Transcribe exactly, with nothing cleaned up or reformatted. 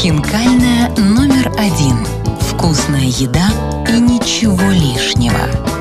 Хинкальная номер один. Вкусная еда и ничего лишнего.